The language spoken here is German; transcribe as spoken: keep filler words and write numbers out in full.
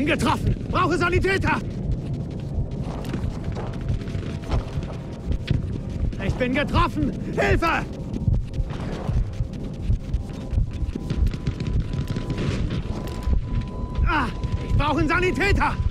bin getroffen. Brauche Sanitäter. Ich bin getroffen. Hilfe! Ah, ich brauche einen Sanitäter.